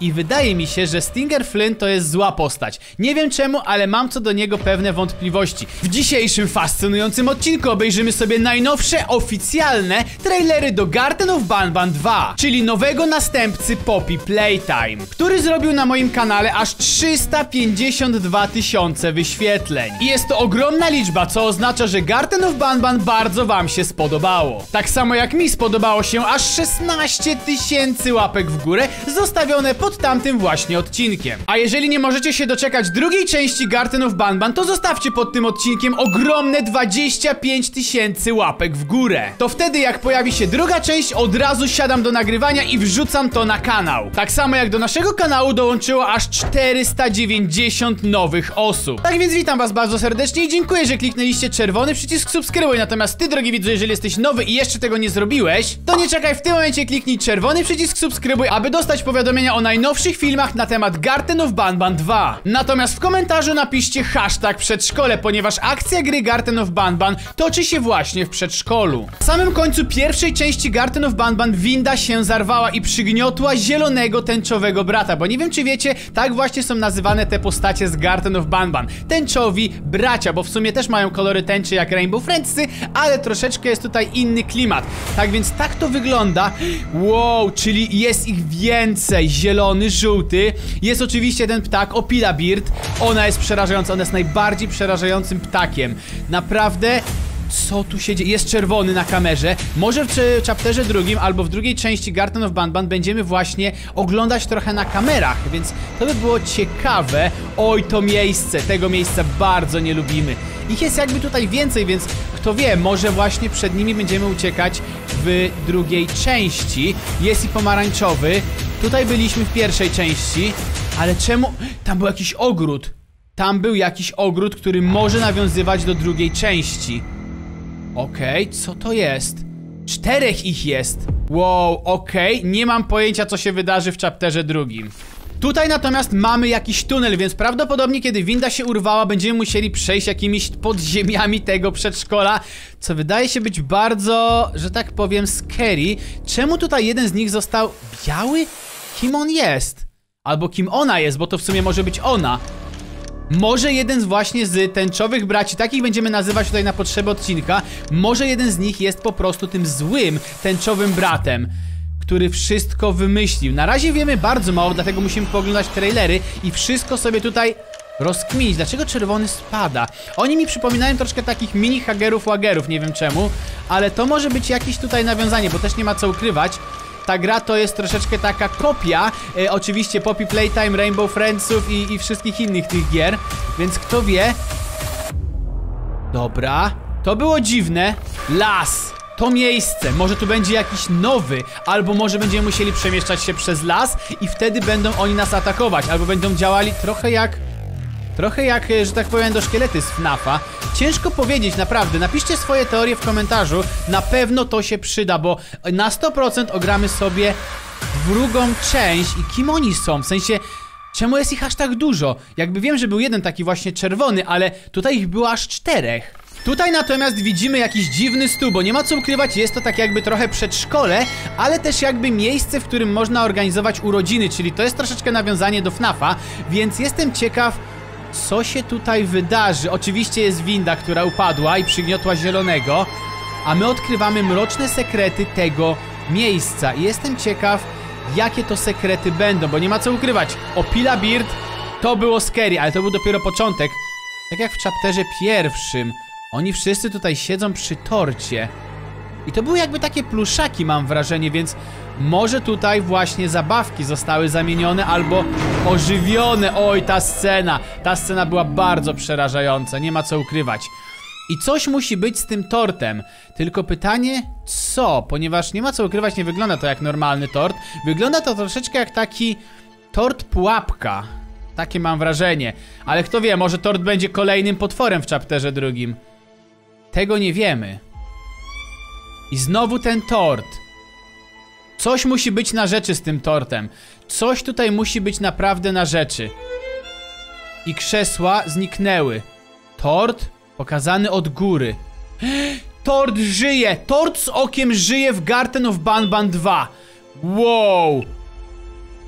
I wydaje mi się, że Stinger Flynn to jest zła postać. Nie wiem czemu, ale mam co do niego pewne wątpliwości. W dzisiejszym fascynującym odcinku obejrzymy sobie najnowsze oficjalne trailery do Garten of Banban 2, czyli nowego następcy Poppy Playtime, który zrobił na moim kanale aż 352 000 wyświetleń. I jest to ogromna liczba, co oznacza, że Garten of Banban bardzo wam się spodobało. Tak samo jak mi spodobało się aż 16 000 łapek w górę zostawione pod tamtym właśnie odcinkiem. A jeżeli nie możecie się doczekać drugiej części Garten of Banban, to zostawcie pod tym odcinkiem ogromne 25 000 łapek w górę. To wtedy jak pojawi się druga część, od razu siadam do nagrywania i wrzucam to na kanał. Tak samo jak do naszego kanału dołączyło aż 490 nowych osób. Tak więc witam was bardzo serdecznie i dziękuję, że kliknęliście czerwony przycisk subskrybuj. Natomiast ty, drogi widzu, jeżeli jesteś nowy i jeszcze tego nie zrobiłeś, to nie czekaj, w tym momencie kliknij czerwony przycisk subskrybuj, aby dostać powiadomienia o najnowszych filmach na temat Garten of Banban 2. Natomiast w komentarzu napiszcie hashtag przedszkole, ponieważ akcja gry Garten of Banban toczy się właśnie w przedszkolu. W samym końcu pierwszej części Garten of Banban winda się zarwała i przygniotła zielonego tęczowego brata, bo nie wiem czy wiecie, tak właśnie są nazywane te postacie z Garten of Banban. Tęczowi bracia, bo w sumie też mają kolory tęczy jak Rainbow Friendsy, ale troszeczkę jest tutaj inny klimat. Tak więc tak to wygląda. Wow, czyli jest ich więcej. Zielony, żółty. Jest oczywiście ten ptak, Opila Bird. Ona jest przerażająca, ona jest najbardziej przerażającym ptakiem. Naprawdę... Co tu się dzieje? Jest czerwony na kamerze. Może w chapterze drugim albo w drugiej części Garten of Banban będziemy właśnie oglądać trochę na kamerach, więc to by było ciekawe. Oj, to miejsce, tego miejsca bardzo nie lubimy. Ich jest jakby tutaj więcej, więc kto wie, może właśnie przed nimi będziemy uciekać w drugiej części. Jest i pomarańczowy. Tutaj byliśmy w pierwszej części, ale czemu? Tam był jakiś ogród. Tam był jakiś ogród, który może nawiązywać do drugiej części. Okej, co to jest? 4 ich jest. Wow, okej, nie mam pojęcia co się wydarzy w chapterze drugim. Tutaj natomiast mamy jakiś tunel, więc prawdopodobnie kiedy winda się urwała, będziemy musieli przejść jakimiś podziemiami tego przedszkola, co wydaje się być bardzo, że tak powiem, scary. Czemu tutaj jeden z nich został biały? Kim on jest? Albo kim ona jest, bo to w sumie może być ona. Może jeden właśnie z tęczowych braci, takich będziemy nazywać tutaj na potrzeby odcinka, może jeden z nich jest po prostu tym złym tęczowym bratem, który wszystko wymyślił. Na razie wiemy bardzo mało, dlatego musimy pooglądać trailery i wszystko sobie tutaj rozkminić. Dlaczego czerwony spada? Oni mi przypominają troszkę takich mini hagerów łagerów, nie wiem czemu, ale to może być jakieś tutaj nawiązanie, bo też nie ma co ukrywać. Ta gra to jest troszeczkę taka kopia oczywiście Poppy Playtime, Rainbow Friendsów i wszystkich innych tych gier, więc kto wie. Dobra, to było dziwne. Las, to miejsce, może tu będzie jakiś nowy, albo może będziemy musieli przemieszczać się przez las i wtedy będą oni nas atakować, albo będą działali trochę jak, że tak powiem, do szkielety z FNAF-a. Ciężko powiedzieć, naprawdę. Napiszcie swoje teorie w komentarzu. Na pewno to się przyda, bo na 100% ogramy sobie drugą część. I kim oni są? W sensie, czemu jest ich aż tak dużo? Jakby wiem, że był jeden taki właśnie czerwony, ale tutaj ich było aż 4. Tutaj natomiast widzimy jakiś dziwny stół, bo nie ma co ukrywać, jest to tak jakby trochę przedszkole, ale też jakby miejsce, w którym można organizować urodziny, czyli to jest troszeczkę nawiązanie do FNAF-a, więc jestem ciekaw, co się tutaj wydarzy. Oczywiście jest winda, która upadła i przygniotła zielonego, a my odkrywamy mroczne sekrety tego miejsca. I jestem ciekaw, jakie to sekrety będą, bo nie ma co ukrywać. Opila Bird to było scary, ale to był dopiero początek. Tak jak w chapterze pierwszym. Oni wszyscy tutaj siedzą przy torcie. I to były jakby takie pluszaki, mam wrażenie, więc może tutaj właśnie zabawki zostały zamienione albo ożywione. Oj, ta scena była bardzo przerażająca, nie ma co ukrywać. I coś musi być z tym tortem. Tylko pytanie, co? Ponieważ nie ma co ukrywać, nie wygląda to jak normalny tort. Wygląda to troszeczkę jak taki tort pułapka. Takie mam wrażenie. Ale kto wie, może tort będzie kolejnym potworem w chapterze drugim. Tego nie wiemy. I znowu ten tort. Coś musi być na rzeczy z tym tortem. Coś tutaj musi być naprawdę na rzeczy. I krzesła zniknęły. Tort pokazany od góry. Tort żyje! Tort z okiem żyje w Garten of Banban 2. Wow!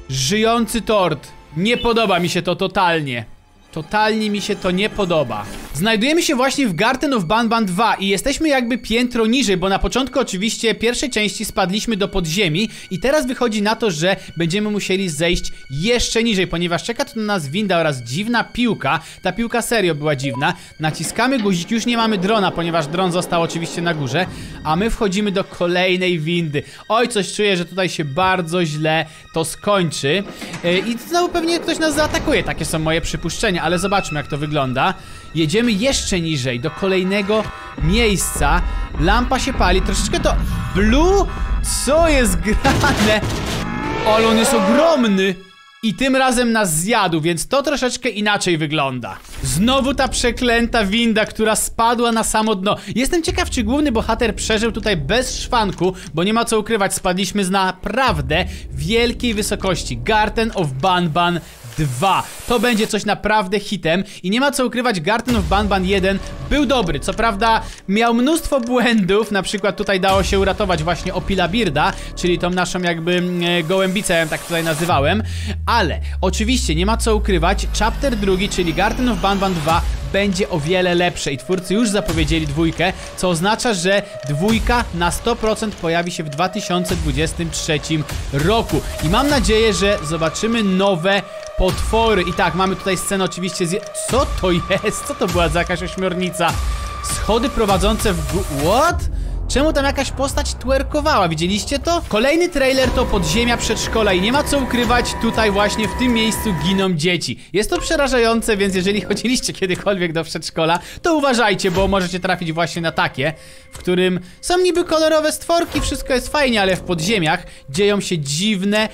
Żyjący tort. Nie podoba mi się to totalnie. Totalnie mi się to nie podoba. Znajdujemy się właśnie w Garten of Banban 2 i jesteśmy jakby piętro niżej, bo na początku oczywiście pierwszej części spadliśmy do podziemi i teraz wychodzi na to, że będziemy musieli zejść jeszcze niżej, ponieważ czeka tu na nas winda oraz dziwna piłka. Ta piłka serio była dziwna. Naciskamy guzik, już nie mamy drona, ponieważ dron został oczywiście na górze, a my wchodzimy do kolejnej windy. Oj, coś czuję, że tutaj się bardzo źle to skończy. I znowu pewnie ktoś nas zaatakuje, takie są moje przypuszczenia, ale zobaczmy jak to wygląda. Jedziemy jeszcze niżej, do kolejnego miejsca. Lampa się pali, troszeczkę to... Blue? Co jest grane? Ale on jest ogromny! I tym razem nas zjadł, więc to troszeczkę inaczej wygląda. Znowu ta przeklęta winda, która spadła na samo dno. Jestem ciekaw, czy główny bohater przeżył tutaj bez szwanku, bo nie ma co ukrywać, spadliśmy z naprawdę wielkiej wysokości. Garten of Banban 2. To będzie coś naprawdę hitem i nie ma co ukrywać, Garten of Banban 1 był dobry. Co prawda miał mnóstwo błędów, na przykład tutaj dało się uratować właśnie Opilabirda, czyli tą naszą jakby gołębicę, ja tak tutaj nazywałem, ale oczywiście nie ma co ukrywać, chapter drugi, czyli Garten of Banban 2 będzie o wiele lepsze i twórcy już zapowiedzieli dwójkę, co oznacza, że dwójka na 100% pojawi się w 2023 roku i mam nadzieję, że zobaczymy nowe potwory. I tak, mamy tutaj scenę oczywiście Co to jest? Co to była za jakaś ośmiornica? Schody prowadzące w What? Czemu tam jakaś postać twerkowała? Widzieliście to? Kolejny trailer to podziemia przedszkola i nie ma co ukrywać, tutaj właśnie w tym miejscu giną dzieci. Jest to przerażające, więc jeżeli chodziliście kiedykolwiek do przedszkola, to uważajcie, bo możecie trafić właśnie na takie, w którym są niby kolorowe stworki, wszystko jest fajnie, ale w podziemiach dzieją się dziwne,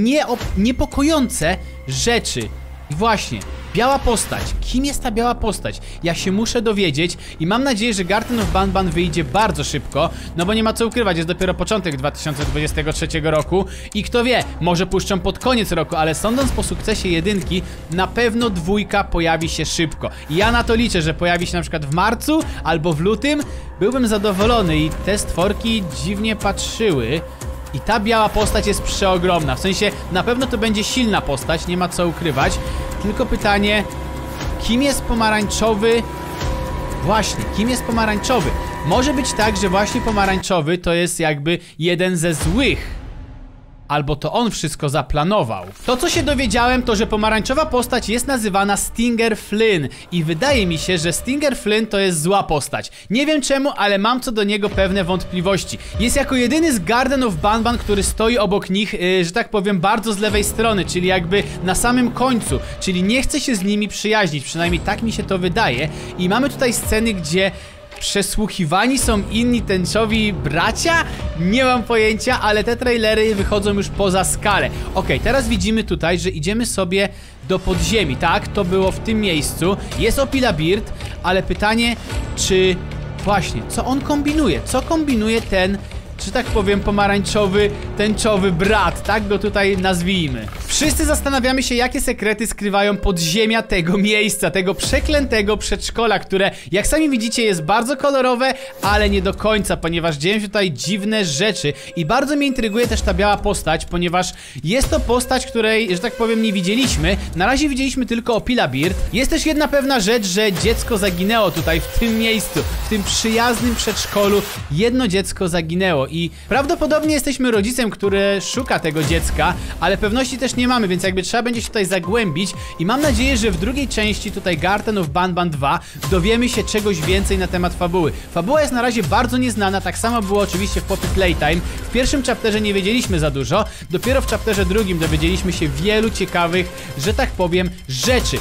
niepokojące rzeczy. I właśnie, biała postać. Kim jest ta biała postać? Ja się muszę dowiedzieć i mam nadzieję, że Garten of Banban wyjdzie bardzo szybko, no bo nie ma co ukrywać, jest dopiero początek 2023 roku i kto wie, może puszczą pod koniec roku, ale sądząc po sukcesie jedynki, na pewno dwójka pojawi się szybko. I ja na to liczę, że pojawi się na przykład w marcu albo w lutym, byłbym zadowolony i te stworki dziwnie patrzyły. I ta biała postać jest przeogromna, w sensie na pewno to będzie silna postać, nie ma co ukrywać. Tylko pytanie, kim jest pomarańczowy? Właśnie, kim jest pomarańczowy? Może być tak, że właśnie pomarańczowy to jest jakby jeden ze złych. Albo to on wszystko zaplanował. To co się dowiedziałem, to że pomarańczowa postać jest nazywana Stinger Flynn i wydaje mi się, że Stinger Flynn to jest zła postać. Nie wiem czemu, ale mam co do niego pewne wątpliwości. Jest jako jedyny z Garden of Banban, który stoi obok nich, że tak powiem, bardzo z lewej strony, czyli jakby na samym końcu, czyli nie chce się z nimi przyjaźnić, przynajmniej tak mi się to wydaje. I mamy tutaj sceny, gdzie przesłuchiwani są inni tęczowi bracia? Nie mam pojęcia, ale te trailery wychodzą już poza skalę. Okej, teraz widzimy tutaj, że idziemy sobie do podziemi, tak? To było w tym miejscu. Jest Opilabird, ale pytanie, czy... Właśnie, co on kombinuje? Co kombinuje ten, że tak powiem, pomarańczowy, tęczowy brat, tak go tutaj nazwijmy. Wszyscy zastanawiamy się, jakie sekrety skrywają podziemia tego miejsca, tego przeklętego przedszkola, które, jak sami widzicie, jest bardzo kolorowe, ale nie do końca, ponieważ dzieją się tutaj dziwne rzeczy i bardzo mnie intryguje też ta biała postać, ponieważ jest to postać, której, że tak powiem, nie widzieliśmy. Na razie widzieliśmy tylko Opilabird. Jest też jedna pewna rzecz, że dziecko zaginęło tutaj, w tym miejscu, w tym przyjaznym przedszkolu. Jedno dziecko zaginęło i prawdopodobnie jesteśmy rodzicem, który szuka tego dziecka, ale pewności też nie mamy, więc jakby trzeba będzie się tutaj zagłębić i mam nadzieję, że w drugiej części tutaj Garten of Banban 2 dowiemy się czegoś więcej na temat fabuły. Fabuła jest na razie bardzo nieznana, tak samo było oczywiście w Poppy Playtime. W pierwszym chapterze nie wiedzieliśmy za dużo, dopiero w chapterze drugim dowiedzieliśmy się wielu ciekawych, że tak powiem, rzeczy.